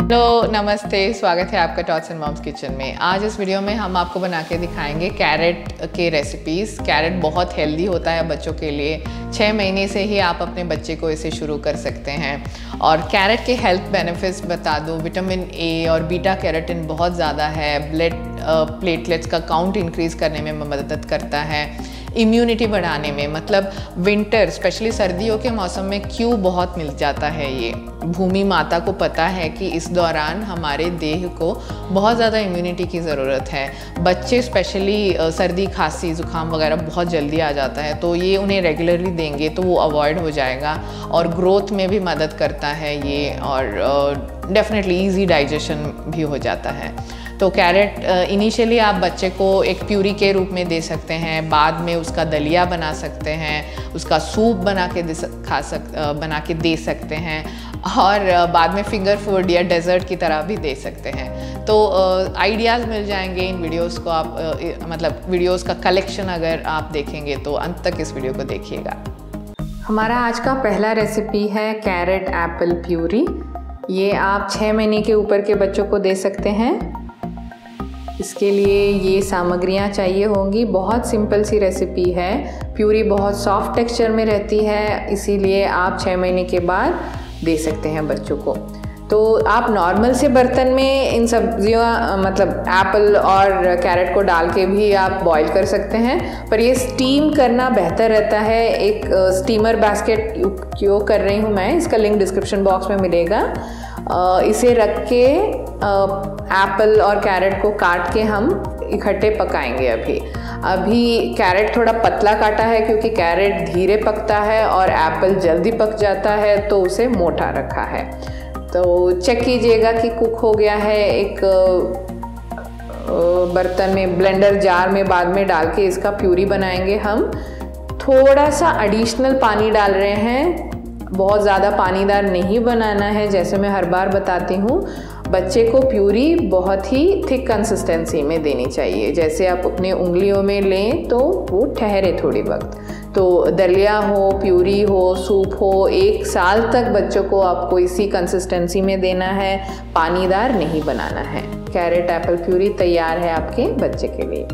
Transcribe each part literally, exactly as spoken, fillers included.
Hello नमस्ते, स्वागत है आपका टॉट्स एंड मॉम्स किचन में। आज इस वीडियो में हम आपको बना के दिखाएंगे कैरेट के रेसिपीज़। कैरेट बहुत हेल्दी होता है बच्चों के लिए। छः महीने से ही आप अपने बच्चे को इसे शुरू कर सकते हैं। और कैरेट के हेल्थ बेनिफिट्स बता दूं, विटामिन ए और बीटा कैरोटीन बहुत ज़्यादा है। ब्लड प्लेटलेट्स का काउंट इंक्रीज़ करने में मदद करता है। इम्यूनिटी बढ़ाने में, मतलब विंटर स्पेशली सर्दियों के मौसम में क्यों बहुत मिल जाता है ये। भूमि माता को पता है कि इस दौरान हमारे देह को बहुत ज़्यादा इम्यूनिटी की ज़रूरत है। बच्चे स्पेशली सर्दी खांसी ज़ुकाम वगैरह बहुत जल्दी आ जाता है, तो ये उन्हें रेगुलरली देंगे तो वो अवॉइड हो जाएगा। और ग्रोथ में भी मदद करता है ये, और डेफिनेटली ईजी डाइजेशन भी हो जाता है। तो कैरेट इनिशियली आप बच्चे को एक प्यूरी के रूप में दे सकते हैं, बाद में उसका दलिया बना सकते हैं, उसका सूप बना के दे खा सक बना के दे सकते हैं, और बाद में फिंगर फूड या डेजर्ट की तरह भी दे सकते हैं। तो आइडियाज़ मिल जाएंगे इन वीडियोस को आप uh, मतलब वीडियोस का कलेक्शन अगर आप देखेंगे तो अंत तक इस वीडियो को देखिएगा। हमारा आज का पहला रेसिपी है कैरेट एप्पल प्यूरी। ये आप छः महीने के ऊपर के बच्चों को दे सकते हैं। इसके लिए ये सामग्रियाँ चाहिए होंगी। बहुत सिंपल सी रेसिपी है। प्यूरी बहुत सॉफ्ट टेक्सचर में रहती है, इसीलिए आप छः महीने के बाद दे सकते हैं बच्चों को। तो आप नॉर्मल से बर्तन में इन सब्जियों मतलब एप्पल और कैरेट को डाल के भी आप बॉईल कर सकते हैं, पर ये स्टीम करना बेहतर रहता है। एक स्टीमर बास्केट उपयोग कर रही हूँ मैं, इसका लिंक डिस्क्रिप्शन बॉक्स में मिलेगा। इसे रख के एप्पल और कैरेट को काट के हम इकट्ठे पकाएंगे। अभी अभी कैरेट थोड़ा पतला काटा है क्योंकि कैरेट धीरे पकता है और एप्पल जल्दी पक जाता है, तो उसे मोटा रखा है। तो चेक कीजिएगा कि कुक हो गया है। एक बर्तन में, ब्लेंडर जार में बाद में डाल के इसका प्यूरी बनाएंगे हम। थोड़ा सा एडिशनल पानी डाल रहे हैं, बहुत ज़्यादा पानीदार नहीं बनाना है। जैसे मैं हर बार बताती हूँ, बच्चे को प्यूरी बहुत ही थिक कंसिस्टेंसी में देनी चाहिए। जैसे आप अपने उंगलियों में लें तो वो ठहरे थोड़ी वक्त। तो दलिया हो, प्यूरी हो, सूप हो, एक साल तक बच्चों को आपको इसी कंसिस्टेंसी में देना है, पानीदार नहीं बनाना है। कैरेट एप्पल प्यूरी तैयार है आपके बच्चे के लिए।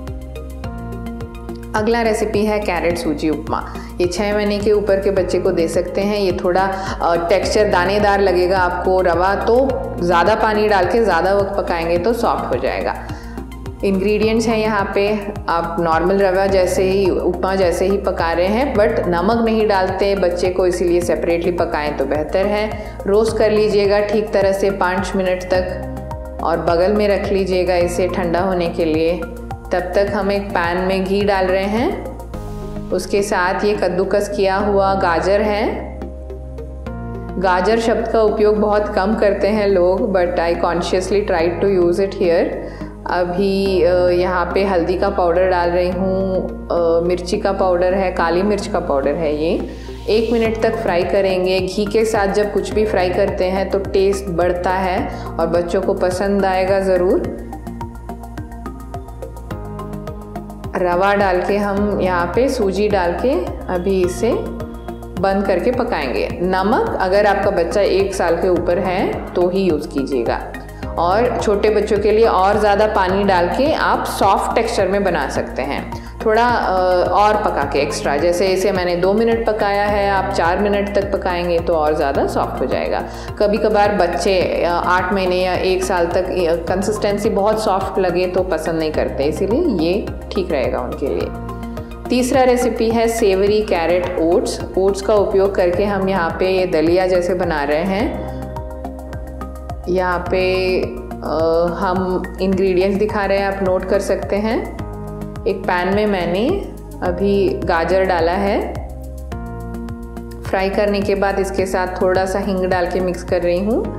अगला रेसिपी है कैरेट सूजी उपमा। ये छः महीने के ऊपर के बच्चे को दे सकते हैं। ये थोड़ा टेक्सचर दानेदार लगेगा आपको। रवा तो ज़्यादा पानी डाल के ज़्यादा वक्त पकाएंगे तो सॉफ्ट हो जाएगा। इंग्रेडिएंट्स हैं यहाँ पे, आप नॉर्मल रवा जैसे ही, उपमा जैसे ही पका रहे हैं, बट नमक नहीं डालते बच्चे को, इसीलिए सेपरेटली पकाएं तो बेहतर है। रोस्ट कर लीजिएगा ठीक तरह से पाँच मिनट तक, और बगल में रख लीजिएगा इसे ठंडा होने के लिए। तब तक हम एक पैन में घी डाल रहे हैं। उसके साथ ये कद्दूकस किया हुआ गाजर है। गाजर शब्द का उपयोग बहुत कम करते हैं लोग, but I consciously try to use it here. अभी यहाँ पे हल्दी का पाउडर डाल रही हूँ, मिर्ची का पाउडर है, काली मिर्च का पाउडर है। ये एक मिनट तक फ्राई करेंगे। घी के साथ जब कुछ भी फ्राई करते हैं तो टेस्ट बढ़ता है और बच्चों को पसंद आएगा ज़रूर। रवा डाल के हम यहाँ पे सूजी डाल के अभी इसे बंद करके पकाएंगे। नमक अगर आपका बच्चा एक साल के ऊपर है तो ही यूज़ कीजिएगा, और छोटे बच्चों के लिए और ज़्यादा पानी डाल के आप सॉफ्ट टेक्सचर में बना सकते हैं। थोड़ा और पका के एक्स्ट्रा, जैसे इसे मैंने दो मिनट पकाया है, आप चार मिनट तक पकाएंगे तो और ज़्यादा सॉफ्ट हो जाएगा। कभी कभार बच्चे आठ महीने या एक साल तक कंसिस्टेंसी बहुत सॉफ्ट लगे तो पसंद नहीं करते, इसीलिए ये ठीक रहेगा उनके लिए। तीसरा रेसिपी है सेवरी कैरेट ओट्स। ओट्स का उपयोग करके हम यहाँ पे ये दलिया जैसे बना रहे हैं। यहाँ पे आ, हम इंग्रेडिएंट्स दिखा रहे हैं, आप नोट कर सकते हैं। एक पैन में मैंने अभी गाजर डाला है। फ्राई करने के बाद इसके साथ थोड़ा सा हींग डाल के मिक्स कर रही हूँ।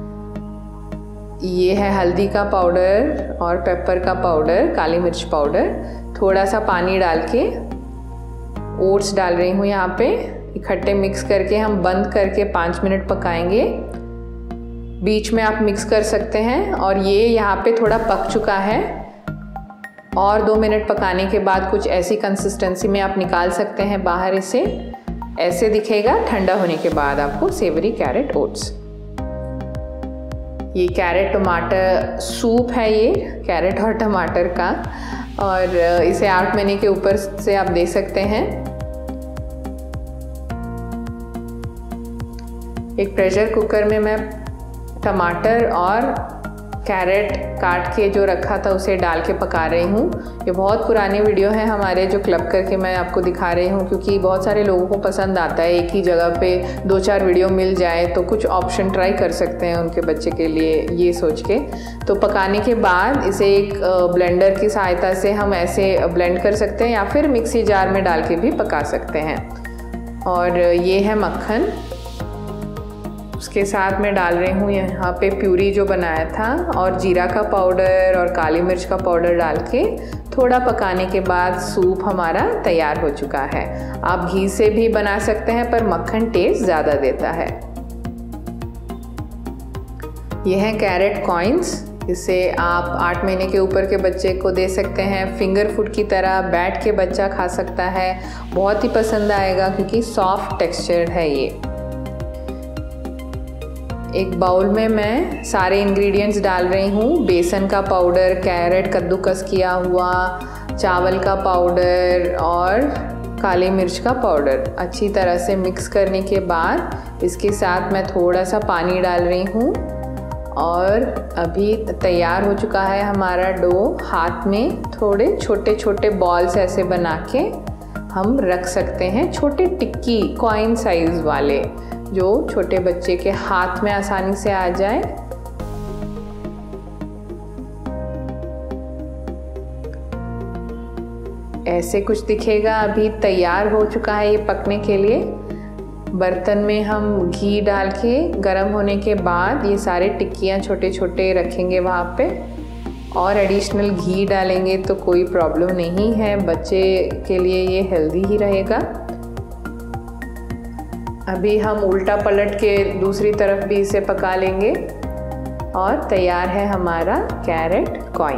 ये है हल्दी का पाउडर और पेपर का पाउडर, काली मिर्च पाउडर। थोड़ा सा पानी डाल के ओट्स डाल रही हूँ यहाँ पे। इकट्ठे मिक्स करके हम बंद करके पाँच मिनट पकाएंगे। बीच में आप मिक्स कर सकते हैं। और ये यहाँ पे थोड़ा पक चुका है, और दो मिनट पकाने के बाद कुछ ऐसी कंसिस्टेंसी में आप निकाल सकते हैं बाहर। इसे ऐसे दिखेगा ठंडा होने के बाद आपको सेवरी कैरेट ओट्स। ये कैरेट टमाटर सूप है, ये कैरेट और टमाटर का, और इसे आठ महीने के ऊपर से आप दे सकते हैं। एक प्रेशर कुकर में मैं टमाटर और कैरेट काट के जो रखा था उसे डाल के पका रही हूँ। ये बहुत पुरानी वीडियो है हमारे, जो क्लब करके मैं आपको दिखा रही हूँ, क्योंकि बहुत सारे लोगों को पसंद आता है एक ही जगह पे दो चार वीडियो मिल जाए तो कुछ ऑप्शन ट्राई कर सकते हैं उनके बच्चे के लिए, ये सोच के। तो पकाने के बाद इसे एक ब्लेंडर की सहायता से हम ऐसे ब्लेंड कर सकते हैं या फिर मिक्सी जार में डाल के भी पका सकते हैं। और ये है मक्खन, उसके साथ मैं डाल रही हूँ यहाँ पे प्यूरी जो बनाया था, और जीरा का पाउडर और काली मिर्च का पाउडर डाल के थोड़ा पकाने के बाद सूप हमारा तैयार हो चुका है। आप घी से भी बना सकते हैं पर मक्खन टेस्ट ज़्यादा देता है। यह है कैरेट कॉइन्स, इसे आप आठ महीने के ऊपर के बच्चे को दे सकते हैं। फिंगर फूड की तरह बैठ के बच्चा खा सकता है, बहुत ही पसंद आएगा क्योंकि सॉफ्ट टेक्सचर है ये। एक बाउल में मैं सारे इंग्रेडिएंट्स डाल रही हूँ। बेसन का पाउडर, कैरेट कद्दूकस किया हुआ, चावल का पाउडर और काली मिर्च का पाउडर। अच्छी तरह से मिक्स करने के बाद इसके साथ मैं थोड़ा सा पानी डाल रही हूँ और अभी तैयार हो चुका है हमारा डो। हाथ में थोड़े छोटे छोटे बॉल्स ऐसे बना के हम रख सकते हैं, छोटे टिक्की कॉइन साइज वाले, जो छोटे बच्चे के हाथ में आसानी से आ जाए। ऐसे कुछ दिखेगा। अभी तैयार हो चुका है ये पकने के लिए। बर्तन में हम घी डाल के गरम होने के बाद ये सारे टिक्कियाँ छोटे छोटे रखेंगे वहाँ पे, और एडिशनल घी डालेंगे तो कोई प्रॉब्लम नहीं है, बच्चे के लिए ये हेल्दी ही रहेगा। अभी हम उल्टा पलट के दूसरी तरफ भी इसे पका लेंगे और तैयार है हमारा कैरेट कॉइन।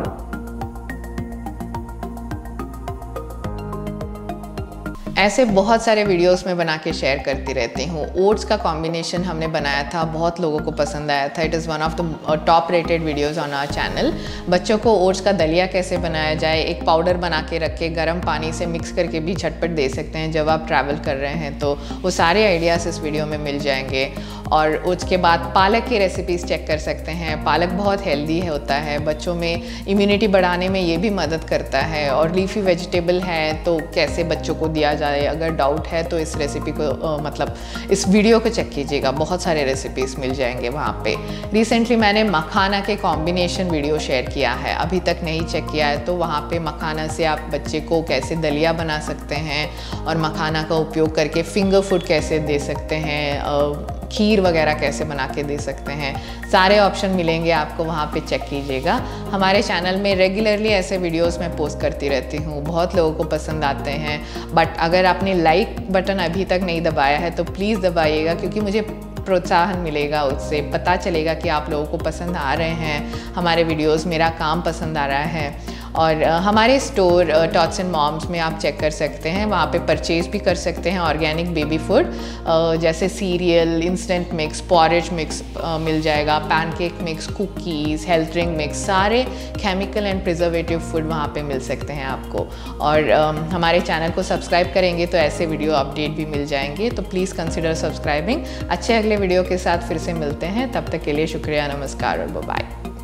ऐसे बहुत सारे वीडियोस में बना के शेयर करती रहती हूँ। ओट्स का कॉम्बिनेशन हमने बनाया था, बहुत लोगों को पसंद आया था। It is one of the top rated videos on our channel. बच्चों को ओट्स का दलिया कैसे बनाया जाए, एक पाउडर बना के रख के गर्म पानी से मिक्स करके भी झटपट दे सकते हैं जब आप ट्रैवल कर रहे हैं, तो वो सारे आइडियाज़ इस वीडियो में मिल जाएंगे। और उसके बाद पालक की रेसिपीज़ चेक कर सकते हैं। पालक बहुत हेल्दी है होता है, बच्चों में इम्यूनिटी बढ़ाने में ये भी मदद करता है। और लीफी वेजिटेबल है तो कैसे बच्चों को दिया जाए, अगर डाउट है तो इस रेसिपी को आ, मतलब इस वीडियो को चेक कीजिएगा, बहुत सारे रेसिपीज़ मिल जाएंगे वहाँ पे। रिसेंटली मैंने मखाना के कॉम्बिनेशन वीडियो शेयर किया है, अभी तक नहीं चेक किया है तो वहाँ पे मखाना से आप बच्चे को कैसे दलिया बना सकते हैं और मखाना का उपयोग करके फिंगर फूड कैसे दे सकते हैं, खीर वगैरह कैसे बना के दे सकते हैं। सारे ऑप्शन मिलेंगे आपको, वहाँ पे चेक कीजिएगा। हमारे चैनल में रेगुलरली ऐसे वीडियोस मैं पोस्ट करती रहती हूँ, बहुत लोगों को पसंद आते हैं। बट अगर आपने लाइक बटन अभी तक नहीं दबाया है तो प्लीज़ दबाइएगा, क्योंकि मुझे प्रोत्साहन मिलेगा, उससे पता चलेगा कि आप लोगों को पसंद आ रहे हैं हमारे वीडियोस, मेरा काम पसंद आ रहा है। और हमारे स्टोर टॉट्स एंड मॉम्स में आप चेक कर सकते हैं, वहाँ पे परचेज़ भी कर सकते हैं ऑर्गेनिक बेबी फूड, जैसे cereal, instant mix, porridge mix मिल जाएगा, pancake mix, cookies, health drink mix, सारे केमिकल एंड प्रिजर्वेटिव फूड वहाँ पे मिल सकते हैं आपको। और हमारे चैनल को सब्सक्राइब करेंगे तो ऐसे वीडियो अपडेट भी मिल जाएंगे, तो प्लीज़ कंसिडर सब्सक्राइबिंग। अच्छे अगले वीडियो के साथ फिर से मिलते हैं, तब तक के लिए शुक्रिया, नमस्कार और बाय।